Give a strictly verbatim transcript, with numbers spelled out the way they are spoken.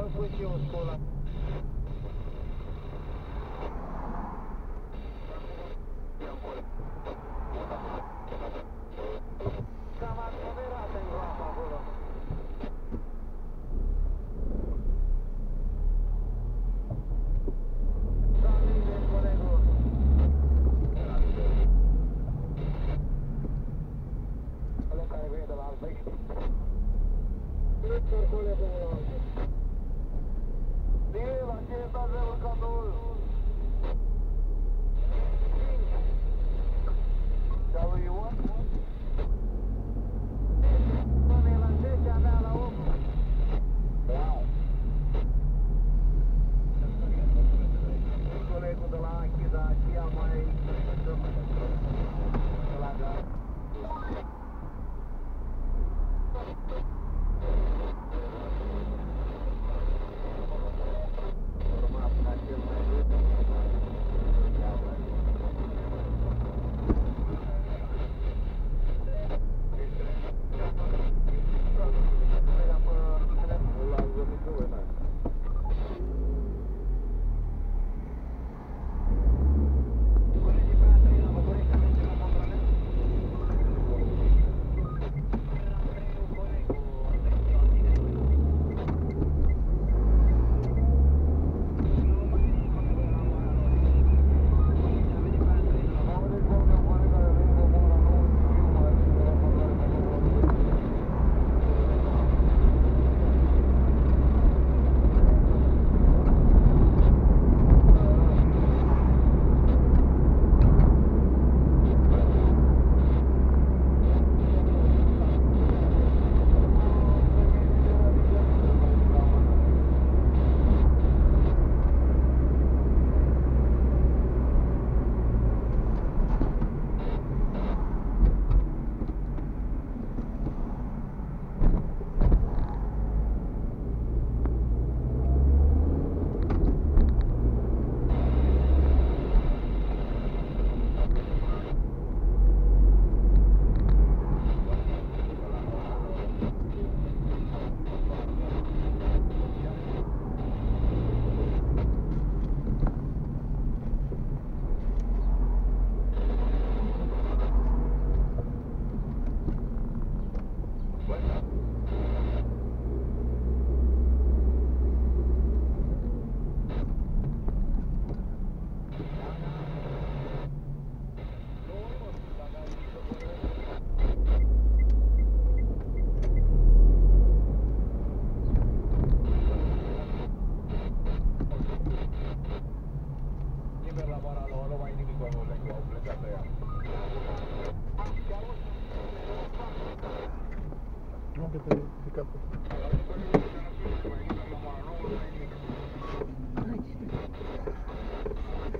Am pus și eu scola. Cam aglomerată în groapă acolo. Da, bine, colegul. Ăla care vine de la Albei. Nu circule pe ăla. Bine, la ce e dat zero cadoul? Și-a lui Ion? Până la zece avea la opt. Wow! Colegul de la Anchiza, aceea mai... de la gar. Urma până cel mai râd. Nu, că te ridicat. Aici.